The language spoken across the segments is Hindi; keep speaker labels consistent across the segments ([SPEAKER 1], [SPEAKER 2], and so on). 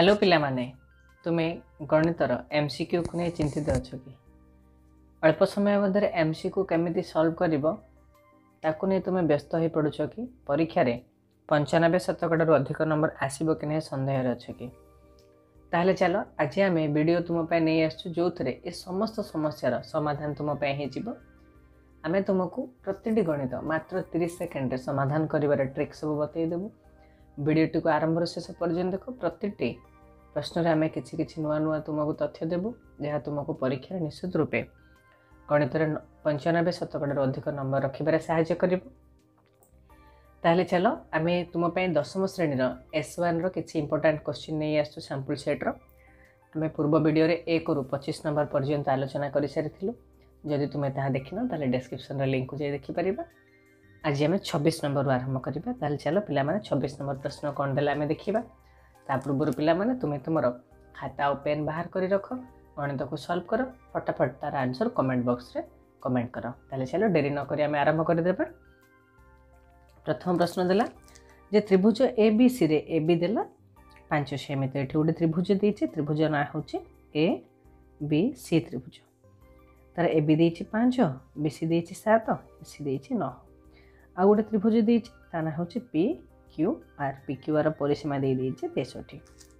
[SPEAKER 1] हेलो पिला माने तुम्हें गणितर एमसीक्यू को नहीं चिंतित अच्छ कि अल्प समय मध्य एमसीक्यू केमिति सॉल्व करिवो ताकू नहीं तुम्हें व्यस्त हो पड़ुछ कि परीक्षा रे 95% अधिक नंबर आसीबो कि नहीं संदेह अच्छ कि ताहले चलो आज आम वीडियो तुम पे नहीं आसु जो थे ए समस्त समस्यार समाधान तुम पे ही जीवो आमे तुमको प्रतिटी गणित मात्र 30 सेकेंड समाधान करिवार ट्रिक सब बतईदेबू वीडियोटी को आरंभ शेष पर्यटन देख प्रतिटी प्रश्न आम कि नुआ नुआ तुमको तथ्य देवु जहाँ तुमको परीक्षा निश्चित रूपे गणित 95% अधिक नंबर रखिबार साहाय्य करिवो। ताहले चलो आम तुम पे 10वीं श्रेणी S1 किसी इंपोर्टाट क्वेश्चन नहीं आसु सैंपल सेट्र आम पूर्व वीडियो 1 ରୁ 25 नंबर पर्यंत आलोचना कर सारी जदि तुम्हें ताहा देखिन ताले डिस्क्रिप्शन लिंक को जाई देखि परिबा। आज आम 26 नंबर आरंभ करिबा। ताहले चलो पिला माने 26 नंबर प्रश्न कौन देला आम देखिबा। ता पूर्व पिला माने तुम्हें तुमर खाता और पेन बाहर करी रख गणित को सॉल्व कर फटाफट तार आंसर कमेंट बॉक्स रे कमेंट कर। ताहले चलो देरी न करी आम आरंभ कर देबा। प्रथम प्रश्न देला जे त्रिभुज ABC रे AB देला 5 सेमी। तो एठी गोटे त्रिभुज देछि त्रिभुज ना होछि ABC त्रिभुज तार AB देछि 5 BC देछि 7 AC देछि 9 आ गोटे त्रिभुज देछि ता ना होछि PQR PQR परिसीमा दे देछि 63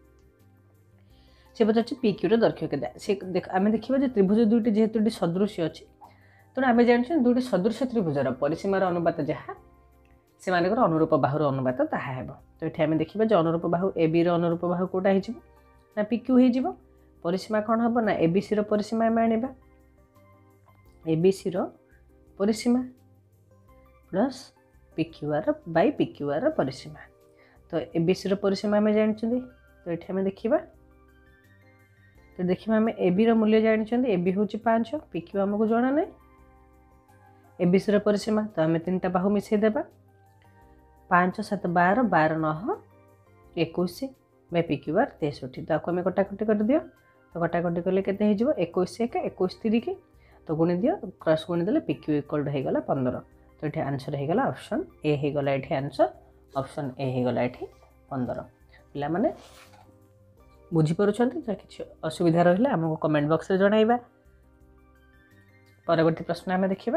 [SPEAKER 1] से पचाछि PQ रो दैर्घ्य केते से आमे देखिबा जे त्रिभुज दुइटी जेहेतु सदृश्य अछि तो आमे जानछु दुइटी सदृश्य त्रिभुजर परिसीमार अनुपात जहा से मानकर अनुरूप बाहुर अनुपात ताहा हेबो। तो एठी आमे देखिबा जे अनुरूप बाहु AB रो अनुरूप बाहु कोटा हे जिवो ना PQ हे जिवो परिसीमा कोन हबो ना ABC रो परिसीमा आमे आनिबा ABC रो परिसीमा प्लस PQR बाय PQR परिसीमा। तो ABC रो परिसीमा आमे जानछुंदी तो एठी आमे देखिबा तो देखिबा आमे AB रो मूल्य जानछुंदी AB होची 5 PQ हमको जणा नै ABC रो परिसीमा तो आमे तीनटा बाहु मिसै देबा 5 7 12 12 9 21 बाय PQR 63 तो आको आमे कटाकटी कर दियो तो कटाकटी करले केते हे जिवो 21 1 21 3 की तो गुणी दियो क्रॉस गुणी देले PQ इक्वल हे गला 15 तो ये आंसर हो गला ऑप्शन ए हो गला ये आंसर ऑप्शन ए हो गला ये 15 पिला माने बुझी परुछंती कि असुविधा रहिले हमको कमेंट बॉक्स रे जणाइबा। परवर्ती प्रश्न आमे देखिबा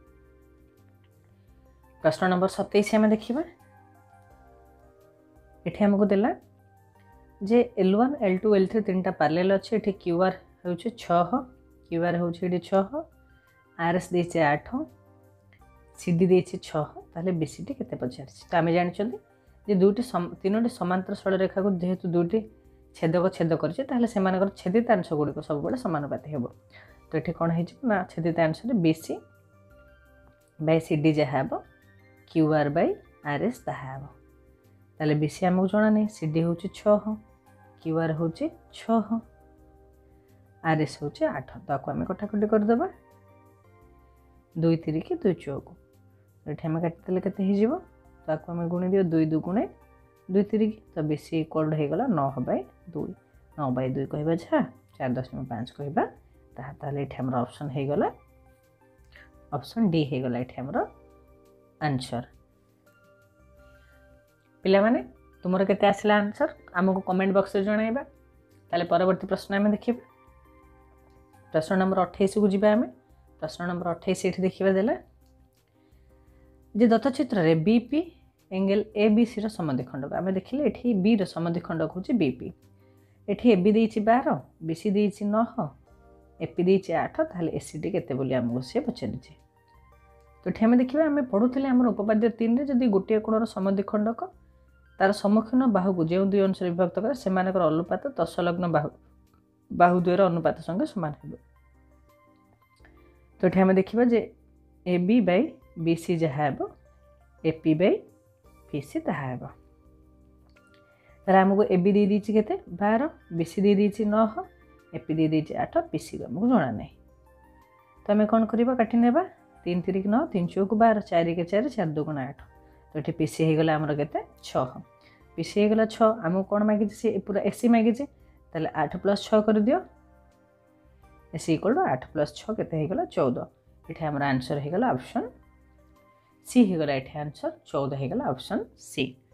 [SPEAKER 1] प्रश्न नंबर 27 आमे देखिबा एठी हमको देला जे L1 L2 L3 तीनटा पैरेलल अछि एठी QR होउछि 6 QR होउछि एठी 6 RS देछि 8 CD देछि 6 ताले BCD केते पचारछि तो आमे जानिछथि जे दुइटी तीनोटी समांतर सरल रेखा को जेहेतु दुइटी छेदक छेद करछि ताले सेमानकर छेदित अंश गुडी को सब बळे समानुपाती हेबो। तो एठी कोन हेछि ना छेदित अंश रे BC बाय CD जे हेबो QR बाय RS ता हेबो ताले BC हमको जणा नै CD होछि 6 QR होछि 6 RS होछि 8 तो आको आमे कटाकटी कर देबा 2 3 की 2 चौक एठी हम काटि देले केते हे जिवो तो आको हम गुणी दियो 2 2 गुणे 2 3 की तो BC इक्वल हे गला 9 बाय 2 9 बाय 2 कहबा छा 4.5 कहबा ताले एठी हमर ऑप्शन हे गला ऑप्शन डी हे गला एठी हमर आंसर। पिला माने तुमरो केते आसला आंसर हमको कमेंट बॉक्स रे जणाइबा। ताले परवर्ती प्रश्न हम देखिबा प्रश्न नंबर 28 को जिबा हमें प्रश्न नंबर 28 एठी देखिबा देला जे दत्त चित्र रे बीपी एंगल एबीसी रो समद्विखंड आमे देखिले एठी बी रो समद्विखंड होछि बीपी एठी एबी देछि 12 बीसी देछि 9 एपी देछि 8 ताले एसीडी केते बोली हमको से पछरिछि। तो एठी आमे देखिबा आमे पढुथिले हमर उपपाद्य 3 रे जदी गोटिए कोण रो समद्विखंडक तार सम्मुखीन बाहु को जे दुई अंश विभक्त करे सेमानकर अनुपात दशलग्न बाहु द्वयर अनुपात संगे समान हेबो। तो एठी आमे देखिबा जे AB बाय BC जहा हेबो AP बाय BC ताहा हेबो तार हमको AB दे दिछि केते 12 BC दे दिछि 9 AP दे दिछि 8 PC हमको जणा नै तो हमें कोन करबा काटि नेबा 3 3 की 9 3 चौक 12 4 के 4 4 2 गुणा 8 तो एठी PC हे गला हमर केते 6 PC हे गला 6 हमको कोन मागि से पूरा AC मागि जे ताले 8 + 6 कर दियो AC इक्वल 8 + 6 केते हे गला 14 एठी हमर आंसर हे गला ऑप्शन सी हे गला एठी आंसर 14 हे गला ऑप्शन सी।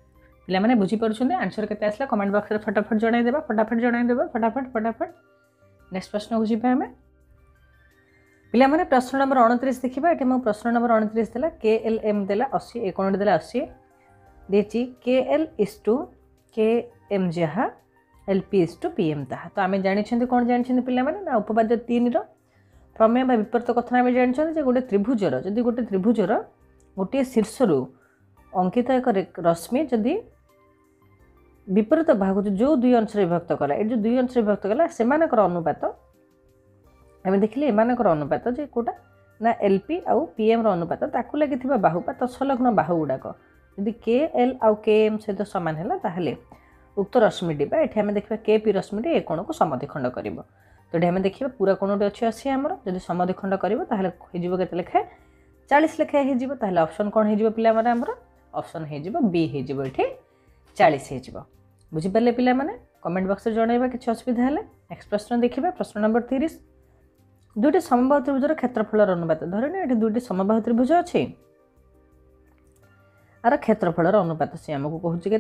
[SPEAKER 1] पिला माने बुझी पारुछन्ते आंसर केते आसला कमेंट बॉक्स रे फटाफट जणाई देबा फटाफट नेक्स्ट प्रश्न को जिबा हमें पिला माने प्रश्न नंबर 29 देखिबा एठी मो प्रश्न नंबर 29 देला KLM देला 80 ए कोण देला 80 देची KL is to KM जहा LP is to PM ताहा तो आमे जानि छन्ते कोन जानि छन्ते पिला माने ना उपपाद्य 3 रो प्रमेय बा विपरीत कथन आमे जानि छन्ते जे गोटे त्रिभुजर जदि गोटे त्रिभुजर गोटे शीर्षरु अंकित एक रश्मि जदि विपरीत भाग जो दुई अंश विभक्त कला ये जो दुई अंश विभक्त कला से अनुपात आम देखिले एमानकर अनुपात जे कोटा ना LP आउ PM अनुपात ताकू लगी बाहुपात संलग्न बाहु गुड़ाक यदि KL आउ KM सहित सामान है ताहले उक्त रश्मिटी ये आम देखा KP रश्मिटी ए कोण को समद्विखंड कर तो ये आम देखा पूरा कोणटी अच्छी अच्छी आमर जब समद्विखंड कर केते लेखाए 40 लेखाए हो ऑप्शन कौन हो पिला माने आमर ऑप्शन हो बी हो 40 हो बुझीपारे पिला माने कमेंट बॉक्स में जनइबा किसी असुविधा है। नेक्स्ट प्रश्न देखिए प्रश्न नंबर 30 दुईटी समबाहु त्रिभुजर क्षेत्रफल अनुपात धरने ये दुईटी समबाहु त्रिभुज अच्छी आर क्षेत्रफल अनुपात सी आमको कहूँ के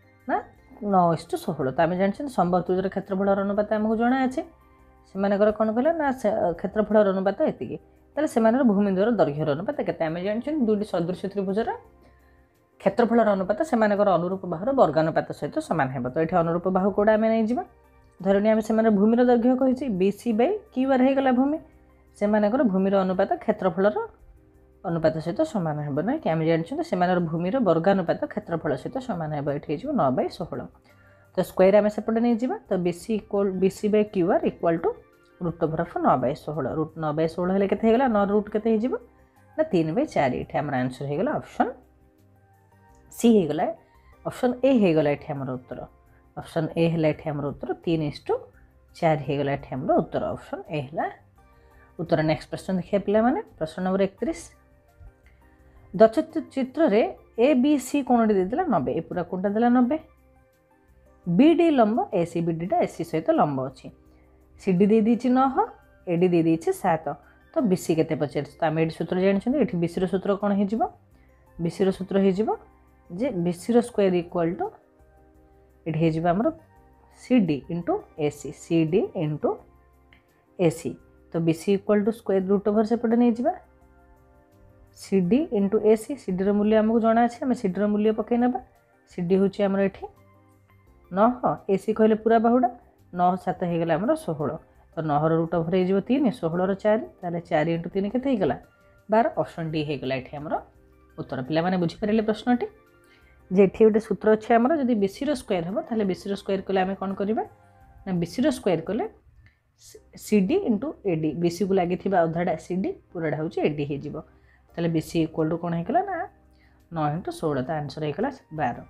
[SPEAKER 1] 9:16 तो आम जानते समबाहु त्रिभुजर क्षेत्रफल अनुपात आमको जना अच्छे से कौन कहला ना क्षेत्रफल अनुपात एति से भूमिद्वर दैर्घ्यर अनुपात के आम जानते दुईटी सदृश त्रिभुजर क्षेत्रफल अनुपात से अनुरूप बाहुर वर्गानुपात सहित सामान है तो ये अनुरूप बाहु कौड़ा आम नहीं धरणी आम से भूमिर दैर्घ्य कही BC बाय QR होगा भूमि से भूमिर अनुपात क्षेत्रफल अनुपात सहित सामान है ना कि आम जानते से भूमिर वर्गानुपात क्षेत्रफल सहित सामान है ये 9/16 तो स्क्वायर आम सेपटे नहीं जावा तो BC by QR equal to √9/16 9/16 हेले केते हेगला 9 रूट केते हिजिबो ना 3/4 एठी हमर आंसर हेगला ऑप्शन सी हेगला ऑप्शन ए हेगला एठी हमर उत्तर ऑप्शन ए हेला एठी हमर उत्तर 3:4 हेगला एठी हमर उत्तर option A Hella Uttar. Next प्रश्न देखिए पिला माने प्रश्न नंबर 31 दचित चित्र रे ABC कोणटी देला 90 ए पूरा कोणटा देला 90 BD लंब AC BD टा AC सहित लंब अछि CD दे दीची 9 AD दे दीची 7 तो BC केते पचार तो आम ये सूत्र जानते ये BC सूत्र कौन हो BC सूत्र हो जे BC स्क्वायर इक्वाल टू ये होमर CD into AC CD into AC तो BC equal to square root over सेपटे नहीं जा CD इंटू AC CD मूल्य आमको जना अच्छे आम CD मूल्य पकई ना CD हूँ आमर ये 9 AC कहले पूरा बाहुड़ा 9 7 होगा आमर 16 तो 9 रूट ओवर हो 3 16 4 ताले 4 इंटू 3 केते होगा 12 ऑप्शन डी होगा ये आमर उत्तर पिला माने बुझीपारे प्रश्नटी जे ये गोटे सूत्र अच्छे आमर जब BC स्क्वायर हम ताले BC स्क्वायर कले आम कौन करवा ना BC स्क्वायर कले CD इंटू AD BC को लगी अधाटा CD पूराटा हूँ AD हो BC इक्वल टू कौन होगा ना 9 इंटू 16 तो आंसर होगा 12।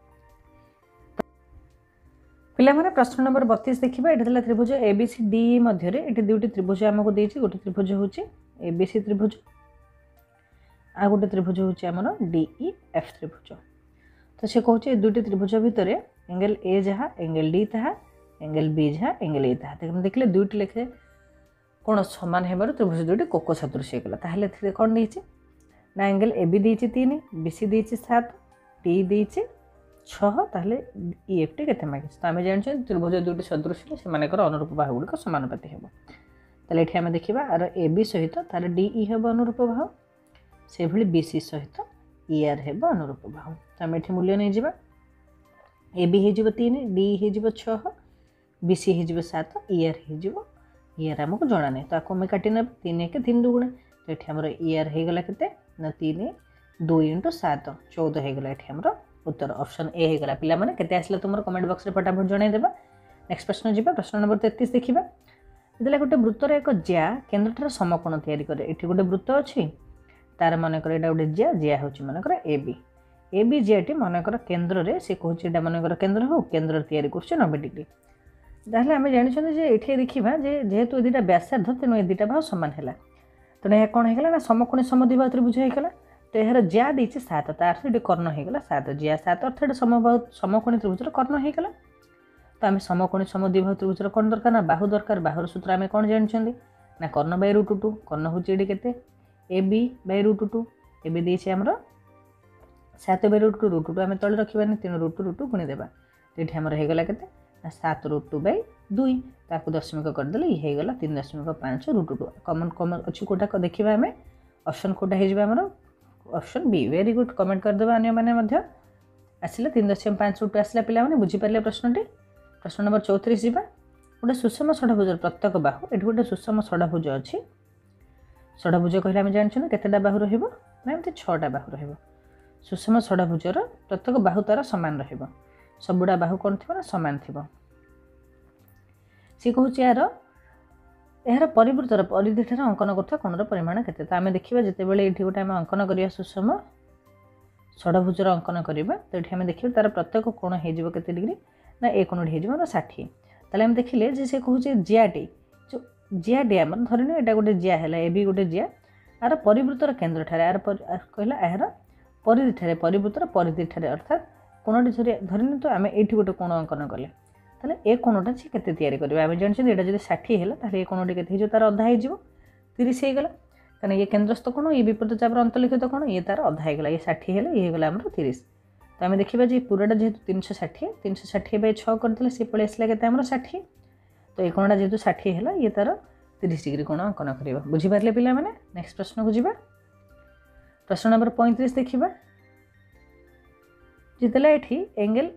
[SPEAKER 1] पिला माने प्रश्न नंबर 32 देखिबा एटा देला त्रिभुज ABCD मध्य रे एटी दुटी त्रिभुज हमको देछि गोटे त्रिभुज होछि ABC त्रिभुज आ गोटे त्रिभुज होछि हमर DEF त्रिभुज तो से कहछि दुटी त्रिभुज भितर एंगल A जहा एंगल D ताहा एंगल B जहा एंगल A ताहा देखले दुटी लेखे कोन समान हेबार त्रिभुज दुटी कोको सदृश हेगला ताहले कोन देछि ना एंगल AB देछि 3 BC देछि 7 D देछि 6 ताहले EFT केते मागिस तो आम जानते त्रिभुज दुटी सदृश से अनुरूप बाहु गुड़िक समानुपाती हे ताले एठी आम देखिबा आर AB सहित तार DE हेब अनुरूप बाहु से भली BC सहित ER हेब अनुरूप बाहु तो आम एठी मूल्य नहीं जिबा AB हे जिवो 3 DE हे जिवो 6 BC हे जिवो 7 ER हे जिवो ER हमको जणा नै तो आको हम काटी ने 3 1 3 2 गुणे तो एठी हमर ER हे गला केते ना 3 2 * 7 14 हे गला एठी हमर उत्तर ऑप्शन ए होगा पिला माने केते आसला तुमर कमेंट बॉक्स रे फटाफट जणाई देबा। नेक्स्ट प्रश्न जिबा प्रश्न नंबर 33 देखिबा देला गोटे वृत्तर एक ज्या केंद्रठार समकोण तयारी करे एठी गोटे वृत्त अछि तार माने करे एटा गोटे ज्या होछि माने करे AB ज्याटी माने करे केंद्र रे से कहछि एटा माने करे केंद्र हो केंद्र तयारी करछि 90 डिग्री ताहले हम जानि छन जे एठी देखिबा जे जेहेतु ए दुटा व्यासार्ध तेनो ए दुटा भाव समान हैला तो ए कोन हेगला ना समकोण समद्विबाहु त्रिभुज हेगला तो यार ज्या देछि 7 तार से कर्ण होगा 7 ज्या 7 अर्थात समकोणी त्रिभुजर कर्ण होगा तो आम समकोणी समद्विबाहु त्रिभुजर कौन दरकार ना बाहु दरकार बाहुर सूत्र आम कौन जानते ना कर्ण बाय √2 कर्ण हूँ ये के AB बाय √2 एबी देछि हमर
[SPEAKER 2] 7/√2 आम तले रखा तेणु √2 गुणीदेवा तो ये आमर होगला के 7/2 ताकू दशमिक करदे ये होगला 3.5 कमन कमन अच्छी कौटा देखा आम ऑप्शन कौटा होमर option B very good comment करदे अन्य आसला 3.5 आसला पे बुझीपारे प्रश्नटी प्रश्न नंबर 34 जावा गोटे सुषम षडभुज प्रत्येक बाहु ये गोटे सुषम षडभुज अच्छी षडभुज कहले आम जानते केतेटा बाहु रही ना एमती 6टा बाहु रही सुषम षडभुजर प्रत्येक बाहु तार सामान सबुड़ा बाहु कौन थी ना सामान थी सी कहूँ यार परिवृत्तर परिधि ठार अंकन कर कोणर परिमाण के आम देखा जिते ये गोटे आम अंकन करिया सुषम षडभुजर अंकन करवा तो ये देखिए तार प्रत्येक कोण हो डिग्री ना ए कोणटी हो 60 ताले हम देखिले जे से कहूँ जियाटी जो जियाटी आम धरन यहाँ गोटे जिया है ए भी गोटे जिया यार परिवृत्तर केन्द्र ठार यार कहला यार परिधि ठार परिवृत्तर परिधि ठार अर्थात कोणटी धरन तो आम ये गोटे कोण अंकन कले ताले ए कोणटा से केते तैयारी करबा आम जानछे एटा जदि 60 हैला ताले ए कोणटी केते हो तार अधा हो जिवो 30 हेगला कारण ये केन्द्रस्थ कोण ये विपरीत चापर अंतलिखित कोण ये तार अधा हेगला ये 60 हैला ये हेगला हमर 30 तो आम देखा जे पूराटा जेहेतु 360/6 करते सी पलि आसला के 60 तो ये कोणटा जेहेतु 60 है ये तार 30 डिग्री कोण अंकन करवा बुझीपारे पे नेक्स्ट प्रश्न को जीवा प्रश्न नंबर 35 देखा जितेला ये एंगल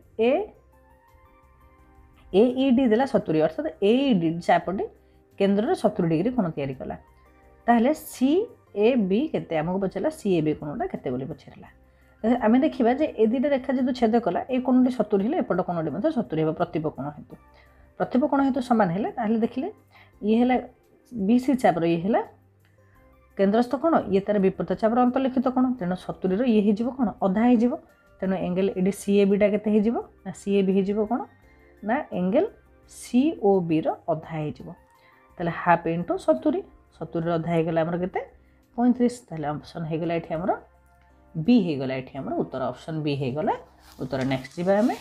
[SPEAKER 2] AED देला 70 अर्थात AED चापटी केन्द्र 70 डिग्री कोण तैयारी कला ताहले CAB केते आमको पचारा CAB कोणटा केते बोली पचारला आम देखा जे ए दुटा रेखा जो छेद कला ये कोणटी 70 है एपट कोणटी 70 हो प्रतिपकोण हेतु प्रतिपकोण हेतु सामान है देखिले ये है BC चापर ये है केन्द्रस्थ कोण ये तार विपरीत चापर अंतलिखित कोण तेणु 70 ये हो कौन अधा हो तेणु एंगल ये CAB टा के ना CAB हो कौन ना एंगल COB अधा हो हाफ इंटू 70 अधा होगला आमर के 35 ताहले ऑप्शन होगला ये आमर बी होगला ये आमर उत्तर ऑप्शन बी होगला उत्तर नेक्स्ट जीवा आम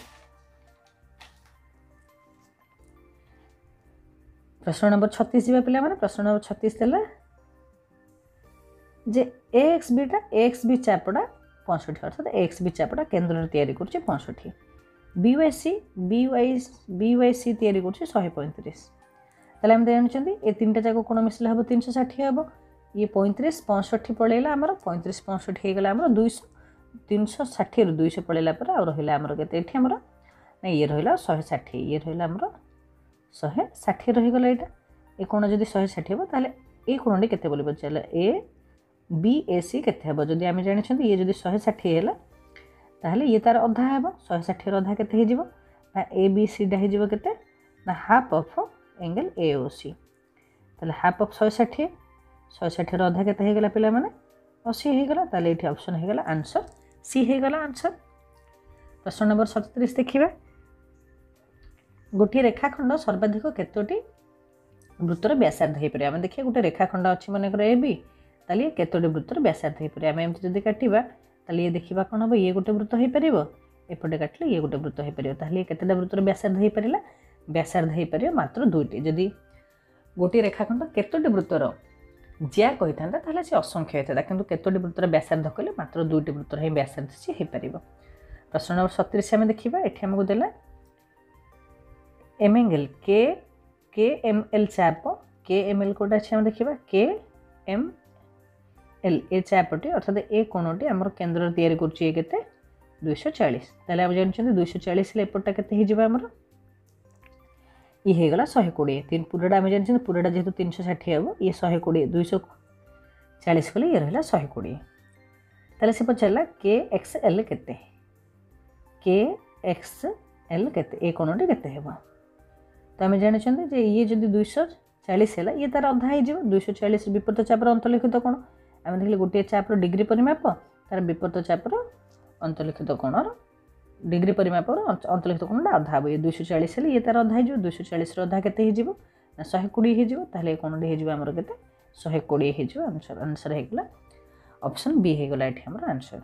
[SPEAKER 2] प्रश्न नंबर 36 जीवा पिला माने प्रश्न नंबर 36 देला जे AXB चापड़ा 65 अर्थात AXB चापड़ा केन्द्र तैयारी कर 65 BYC तैयारी कर 135 ताले हम जानते ये तीनटा जाक कोण मिसला हम 360 हम ये 35 65 पड़ेगा आमर 35 65 होगला आमर 200 360 रू 200 पड़ेगा पर आ रहा आमर के आमर ना ये रहा 160 ये रहा आमर 160 रहीगला यहाँ ये कोण जब 160 हम ताले ये कोणटी केते बोली पचारे ABAC केते हम जदि आम जानते ये जब 160 है ताहले ये तार अधा हे 160 अधा केते हो ना ABC टा हो केते ना हाफ ऑफ एंगल AOC ताले हाफ ऑफ 160 अधा केते होगला पिला माने 80 होगला ताले ये ऑप्शन होगला आंसर सी होगला आंसर प्रश्न नंबर 37 देखिबा गोटे रेखाखंड सर्वाधिक केतोटी वृत्तर व्यासार्ध हो पारे आम देखिए गोटे रेखाखंड अच्छी मनकर ए बी ताली केतोटी वृत्तर व्यासार्ध हो पारे आम एमती जब काटिबा ताली ये देखा कौन हम ये गोटे वृत्त हो पार एपटे काटिले ये गोटे वृत्त हो पार ताली केतेटा वृत्तर व्यासार्ध हो पारा व्यासार्ध हो पार मात्र 2टी जदि गोटे रेखाखंड केतोटी वृत्तर जिया कही था ताहले से असंख्य होता किंतु केतोटी वृत्तर व्यासार्ध कले मात्र 2टी वृत्तर ही व्यासार्ध से हो पार प्रश्न नंबर 37 आम देखा ये आमको देला एमएंगल KML चाप KML कोटा अच्छे देखा KML ए चापटी अर्थात ए कोणटी आम केन्द्र तैयारी कर 240 ताले आप जानते 240 एपटा के आमर ये होगला 120 तीन पूराटा आम जानते पूराटा जेहेतु 360 हम ये 120 240 कले ये रहा 120 ताले से पचारा KXL केते KXL केते ए कोणटी केते हेबो तो आम जानते ये जब 240 है ये तार अधा हो 240 विपरीत चापर अंतलिखित कोण आम देखिए गोटे चापर डिग्री परिमाप तार विपरीत चापर अंतलिखित कोणर डिग्री परिमाप अंतलिखित कोणटा अधा हे 240 है ये तार अधा हो 240 अधा के 120 हो कोणटी हो आमर के 120 हो आंसर आंसर होगला ऑप्शन बी होगला ये आमर आंसर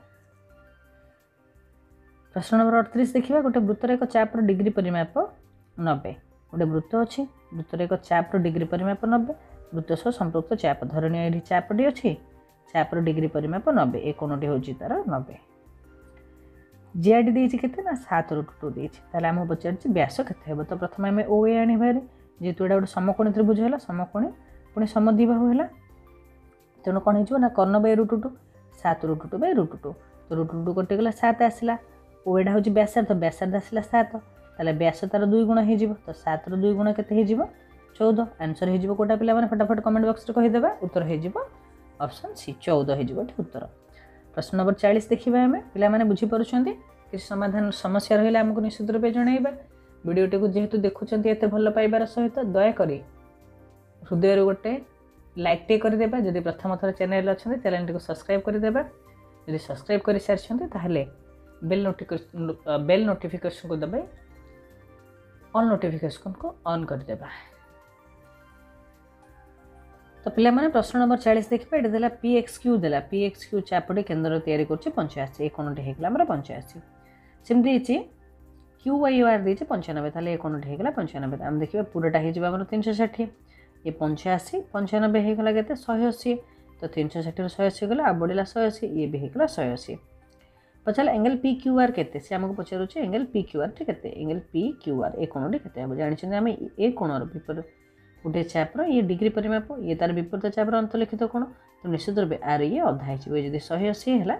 [SPEAKER 2] प्रश्न नंबर 38 देखा गोटे वृत्तर एक चापर डिग्री परिमाप 90 गोटे वृत्त अच्छी वृत्तर एक चापर डिग्री परिमाप 90 वृत्त सह संपृक्त चाप धरणी ये चापटी अच्छी चापर डिग्री परिमाप 90 ए कोणटी हूँ तार 90 जीआरडी देइछि केते ना 7/2 देइछि ताले हम पचारछि व्यास केते हेबो। तो प्रथम आम ओए आनी भारे जेहेतु एटा गोटे समकोणी त्रिभुज है समकोणी पुणी समद्विबाहु है तेणु कौन हो ना कर्ण/√2 7/√2 तो √2 कटिगला 7 आसला ओएटा हूँ व्यासार्ध व्यासार्ध आसला 7 ताले व्यास तार 2 गुण हो तो 7 2 गुण केते हो 14 आंसर हो कोटा पिला माने फटाफट कमेंट बॉक्स रे कहिदेबा उत्तर हो ऑप्शन सी 14 हो उत्तर। प्रश्न नंबर 40 देखिबा हमें पिला माने बुझी परुछंती कि समाधान समस्या रहिला हमको निश्चित रूपे जणाइबा। वीडियोटी को जेहेतु देखुछंती एते भल पाइबार सहित दया करी हृदय गोटे लाइक टे करदेबा। जदि प्रथम थर चैनल अच्छा चैनल को सब्सक्राइब करदेबा। जदि सब्सक्राइब कर सारी ताहले बेल नोटिफिकेशन को दबाई ऑल नोटिफिकेशन को ऑन करदेबा। तो पिला माने प्रश्न नंबर 40 देखिबा। एटा देला PXQ देला PXQ चापटी केंद्र तयारी करछि 85 ए कोणटी हेगला हमर 85 सिम देछि QYR देछि 95 ताले ए कोणटी हेगला 95 हम देखिबा पूराटा हे जिबा हमर 360 ये 85 95 हेगला केते 180 तो 360 रो 180 गला आ बडिला 180 ये भी हेगला 180 पछाल एंगल PQR केते से हमको पचारुछि एंगल PQR ठीक केते एंगल PQR ए कोणटी केते हम जानि छन हम ए कोणर विपरीत गोटे चापर ये डिग्री परिमाप ये तार विपरीत चापर अंतलिखित कोण तो निश्चित रूप आर ये अधा हो जब 180 है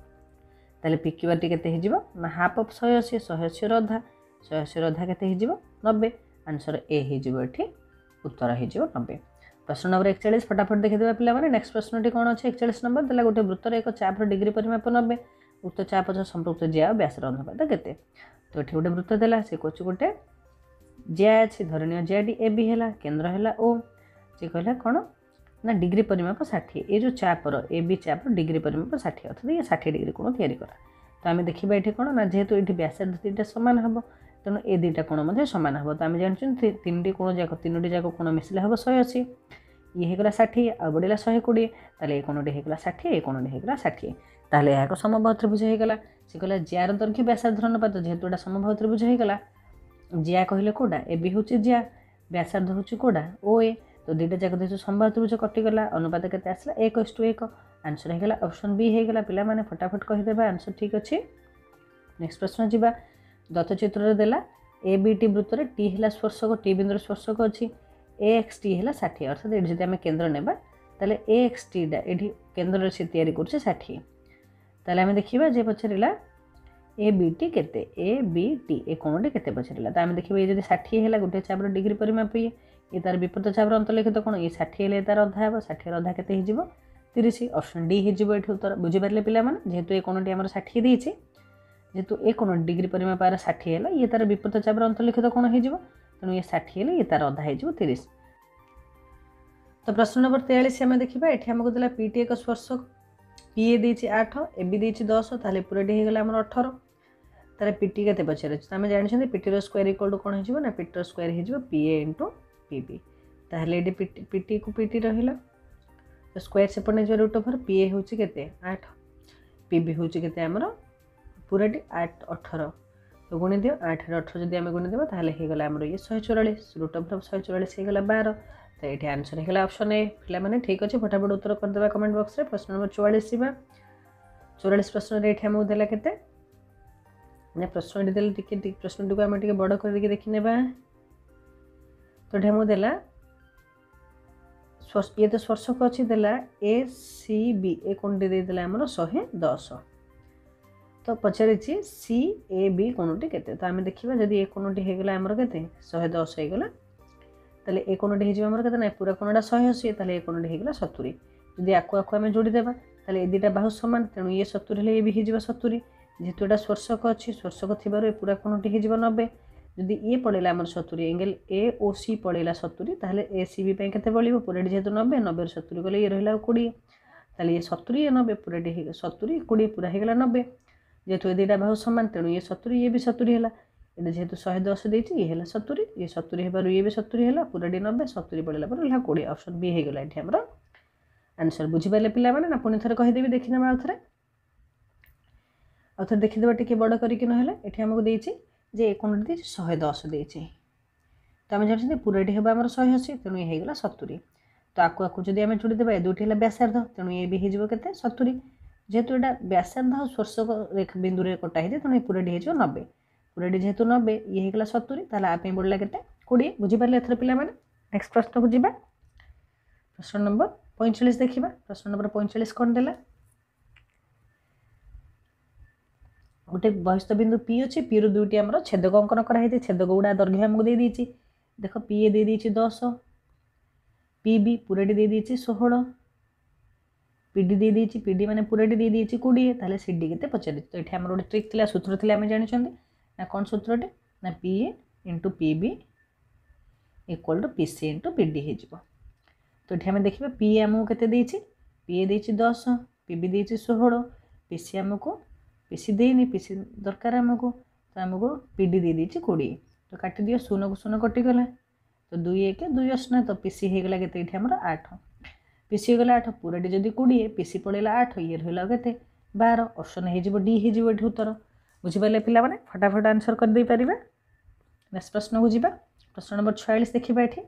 [SPEAKER 2] ताले PQR टी केते हिजिबो ना हाफ ऑफ 180 180 रो अधा 180 रो अधा केते हिजिबो 90 आंसर ए हिजिबो एठी उत्तर हिजिबो 90। प्रश्न नंबर 41 फटाफट देखि देबा पिला माने। नेक्स्ट प्रश्नटी कोन अछि 41 नंबर देला गोटे वृत्तर एक चापर डिग्री परिमाप 90 उक्त चाप संपृक्त ज्या व्यास अनुपात केते तो एठी गोटे वृत्त देला से कोच गोटे ज्या अच्छी धरनीय ज्याटी ए बी है केन्द्र है ओ से कहला कौन ना डिग्री परिमाप 60 ये जो चापर ए बी चापर डिग्री परिमाप 60 अर्थात ये 60 डिग्री कोण तैयारी करा। तो आम देखा ये कौन ना जेहेतु ये व्यासार्ध दुईटा सामान हम तेणु ए दुईटा कोण सामान हम तो आम जानते 3टी कोण जाक 3टी जाक कोण मिसले हम 180 ये होगा 60 आ बढ़ला 120 ताले ये कोणटी होगा 60 ये कोणटी होगा 60 ताले यह समबाहु त्रिभुज होगा से कहला ज्यार दैर्घ्य व्यासार्ध अनुपात जेहेतु एटा समबाहु त्रिभुज होगा ज्या कहले कोडा ए बी हूँ ज्या व्यासार्ध हूँ कोडा ओ ए तो दुईटा जाक देखो समबाहु त्रिभुज कटिगला अनुपात केते आसला 1:1 आंसर होगा ऑप्शन बी होगा पिला माने फटाफट कहीदेबा आंसर ठीक अच्छे। नेक्स्ट प्रश्न जीवा दत्त चित्र देला ए बी टी वृत्तर टी है स्पर्शक टी बिंदु स्पर्शक अच्छी ए एक्स टी है 60 अर्थात ये जब आम केन्द्र नेबा ताले ए एक्स टी टा ये केन्द्र से तैयारी कर 60 ताले आम देखा जे पचारा ए बी टी केते ए बी टी ए कोणटी केते पचारा तो आम देखा ये जब 60 है गोटे चापर डिग्री परिमाप ये तार विपरीत चापर अंतलिखित कोण ये 60 है तार अधा हे 60 अधा केते हो 30 ऑप्शन डी हो उत्तर बुझीपारे पिला माने जेहेतु ये कोणटी आमर 60 देछि जेहेतु ए कोण डिग्री परिमाप 60 है ये तार विपरीत चापर अंतलिखित कोण हो तेणु ये 60 है ये तार अधा हो 30। तो प्रश्न नंबर 43 आम देखा ये आमको देला पीटी एक स्पर्शक पीए देछि 8 ए बी देछि 10 ताले पूराटी होगा आमर 18 तार पीटी के पचार आम जानते पीटी स्क्वायर इक्वल टू कौन हो ना पीटी स्क्वायर हो पीए इंटू पीबी ताहले ये पीटी को पीटी रहा तो स्क्वायर सेपट नहीं √/, पीए हूँ के 8 पीबी हूँ के आमर पूराटी 8 18 तो गुणी दियो 8 18 जब आम गुणी देव ताहले होगा आमर ये 144 √144 होगा 12 तो ये आंसर होगा ऑप्शन ए पिला माने ठीक अच्छे फटाफट उत्तर करदे कमेंट बॉक्स रे। प्रश्न नंबर 44 जीवा 44 प्रश्न ये आमको देला केते प्रश्न देले प्रश्न को आम बड़ कर देखने तो ये देला ये तो स्पर्शक अच्छी देला ए सी बी ए कोणटी देला आमर 110 तो पचारि सी ए बी कोणटी केते तो आम देखा जदि ए कोणटी होगा आमर के 110 होगा ताले ए कोणटी होमर के ना पूरा कोणटा 180 ताले ए कोणटी होगा 70 जदि आकु आकु आम जोड़ीदेवा ताले ए दुईटा बाहु सामान तेणु ये 70 हेले ये भी हो 70 जेहेतु एटा स्पर्शक अच्छी स्पर्शक थी पूरा कोणटी हो 90 जदि ये पड़ेगा आमर 70 एंगल ए ओ सी पड़ेगा 70 ताहले ए सी बी के पड़ो पूराटी जेहेतु 90 90 70 गले ये रहा 20 ताले ये 70 ये 90 पूराटी 70 20 पूरा होगा 90 जेहेतु ये दुईटा बाहु सामान तेणु ये 70 ये भी 70 है ये जेहेतु 110 देती ये 70 ये 70 हेबार ये भी 70 है पूराटी 90 70 पड़ेगा पर 20 ऑप्शन बी होगा ये आमर आंसर बुझीपारे पिला माने ना पुणी थरे कहीदेवी देखी ना आउ थे देखीदेव टी बड़ करके ना ये आमको देती जे ए कोणटी 110 देती तो आम जानते पूराटी होगा आमर 180 तेणु ये होगा 70 तो आकु आकु जब आम जोड़ीदेवा ए दुईटी है व्यासार्ध तेणु ये भी हो 70 जेहेतु यहाँ व्यासार्ध और स्पर्शक रेखा बिंदु रे कटा है तेणु पूराटी हो 90 पूराटी जेहेतु 90 ये होगा 70 ताहले आप बढ़ला के 20 बुझीपारे एथर पिला माने नेक्स्ट प्रश्न को जीवा प्रश्न नंबर 45 देखिबा प्रश्न नंबर 45 कौन देला गोटे बहिस्थ बिंदु पी अच्छे पी रु दुईटी आमर छेदक अंकन कराई छेदक गुड़ा दैर्घ्य आमको दे देछि देख पी ए दे देछि 10 पी बी पूराटी दे देछि 16 पीडी दे देछि पीडी माने पूराटी दे देछि 20 ताले सीडी केते पचारि तो एठी हमर गोटे ट्रिक थिला सूत्र थिला हम जानि छथि ना कोन सूत्रटे ना P A into P B equal to P C into P D हो तो ये आम देखिए पी आमको केते देछि पी ए देछि 10 पी बी देछि 16 पी सी आमको पी सी देनी पी सी दरकार आमको तो आमको पी डी दे देछि 20 तो काटि दियो 0 को 0 कटिगला तो 2 1 2 8 तो पी सी होगला केते एठी हमर 8 पी सी होगला 8 पूराटी जदि 20 पी सी पड़ेला 8 ये रहिला केते 12 ऑप्शन हे जिवो डी हे जिवो एठी उत्तर बुझि पाले पिला माने फटाफट आंसर कर दे परिबा नेक्स्ट प्रश्न को जीवा प्रश्न नंबर 46 देखिबा एठी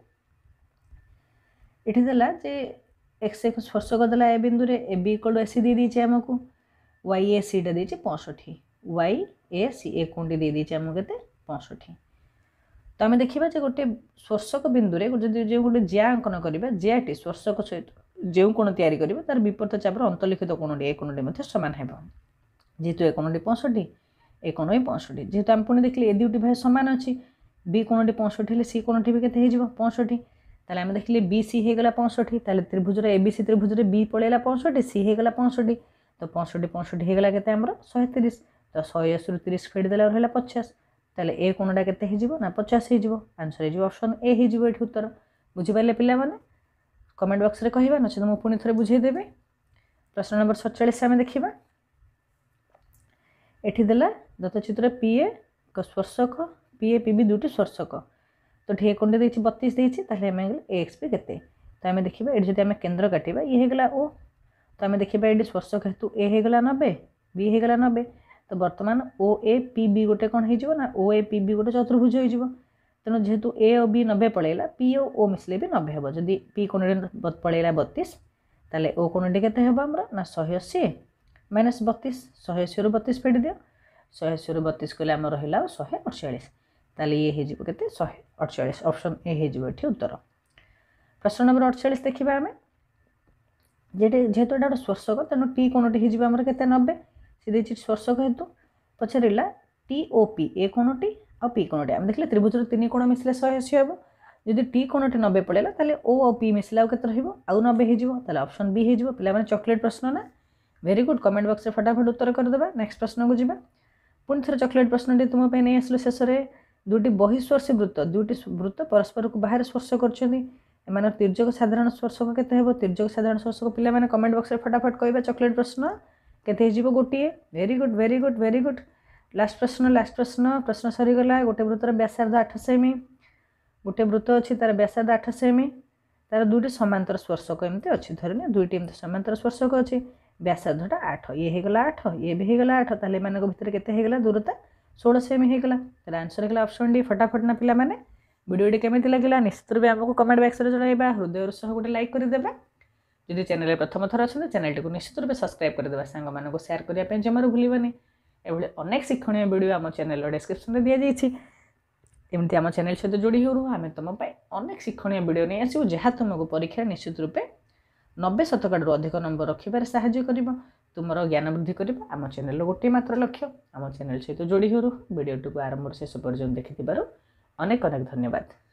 [SPEAKER 2] एठी देला जे एक्स एक स्पर्शक देला ए बिंदु रे A B equal to AC दे दीचे हमको वाई ए सी टा दीचे 65 वाई ए सी ए कोणटी दे दीचे हमको केते 65 तो आम देखिबा जे गोटे स्पर्शक बिंदु रे जदि जे गोटे ज्या अंकन करिबा ज्याटी स्पर्शक सहित जे कोण तयारी करिबा तार विपरीत चापर अंतलिखित कोणटी ए कोणटी मध्ये समान हेबो जेतु ए कोणटी 65 ए कोण भी 65 जेतु हम पुणी देखले ए दुटी भाई समान अछि बी कोणटी 65 हेले सी कोणटी भी केते हे जिवो 65 ताले हम देखले बी सी हे गला 65 ताले त्रिभुज रे एबीसी त्रिभुज रे बी पळेला 65 सी हे गला 65 तो 65 65 हे गला केते हमर 130 तो 180 रु 30 फेड देला रहला 50 ताले ए कोणटा केते हे जिवो ना 50 हे जिवो आंसर हे जिवो ऑप्शन ए हे जिवो एठी उत्तर बुझि पाले पिला माने कमेंट बॉक्स रे कहिबा न छ म पुणी थरे बुझाई देबे प्रश्न नंबर 47 हम देखिबा एठी देला दत्त चित्र पी ए को स्पर्शक पी ए पी बी दुटी स्पर्शक तो ठीक कोणते देछि 32 देछि ताले हम ए एक्स पी केते तो हम देखिबा एठी जदि हम केंद्र काटिबा ये हेगला ओ तो हम देखिबा एठी स्पर्शक हेतु ए हेगला 90 बी हेगला 90 तो वर्तमान ओ ए पी बी गोटे कोन हे जिवो ना ओ ए पी बी गोटे चतुर्भुज हे जिवो तेणु जेहेतु ए और बी 90 पळेला पी और ओ मिसले भी 90 हेबो जदि पी कोणटे पळेला 32 ताले ओ कोणटे केते हेबो हमरा ना 180 माइनस 32 180 रु 32 फेड दियो 180 रु 32 कले हम रहिला 148 ताले ये हे जिवो केते 148 ऑप्शन ए हे जिवो एठी उत्तर प्रश्न नंबर 48 देखिबा हमें जेहेतु एटा स्पर्शक तेणु टी कोणटी हे जिवो हमर केते 90 से देछि स्पर्शक हेतु पछरिला टी ओ पी ए कोणटी आ पी कोणटी हम देखले त्रिभुज रो तीन कोण मिसले 180 हेबो जदि टी कोणटी 90 पड़ेला ताले ओ और पी मिसला केते रहिबो आ 90 हे जिवो ताले ऑप्शन बी हे जिवो पिला माने चॉकलेट प्रश्न ना वेरी गुड कमेंट बॉक्स में फटाफट उत्तर कर देबा नेक्स्ट प्रश्न को जीवा पुणी थरे चॉकलेट प्रश्न टी तुम पे नहीं आसलो शेष रे दुटी बहिस्पर्शी वृत्त दुटी वृत्त परस्पर को बाहर स्पर्श करछथि एमान तिर्यक साधारण स्पर्शक केते हेबो तिर्यक साधारण स्पर्शक पिला माने कमेंट बॉक्स में फटाफट कहबा चॉकलेट प्रश्न केते जीवो गोटिए very good very good very good last प्रश्न प्रश्न सरी गला गोटे वृत्तर व्यासार्ध 8 सेमी गोटे वृत्त अछि तार व्यासार्ध 8 सेमी तार दुटी समांतर स्पर्शक एमते अछि धरने दुईटी एमते समांतर स्पर्शक अछि व्यासार्धटा 8 ये हेगला 8 ये भी हेगला 8 ताले मानको भितर केते हेगला दूरता 16 सेमी हेगला ताले आंसर हेगला ऑप्शन डी फटाफट ना पिला माने वीडियोटी केमिति लागला निश्चित रूपे हमको कमेंट बॉक्स रे जणाइबा हृदय सह गोटे लाइक कर देबा जदि चैनल रे प्रथम थर अछन चैनल को निश्चित रूपे सब्सक्राइब कर देबा संग मानको शेयर करिया पे जमारो भूलिबानी एभले अनेक शिक्षणीय वीडियो हम चैनल डिस्क्रिप्शन रे दिया जाइछि एमती आम चैनल सहित जोड़ी हो आम तुम अनेक शिक्षणीय वीडियो नहीं आसू जहाँ तुमको परीक्षा निश्चित रूपे 90% अधिक नंबर रखिबार साहाय्य करिबो तुमर ज्ञान वृद्धि करिबो आम चैनल गोटे मात्र लक्ष्य आम चैनल सहित जोड़ी हो वीडियो को आरंभ शेष पर्यंत देखिथिबारु अनेक अनेक धन्यवाद।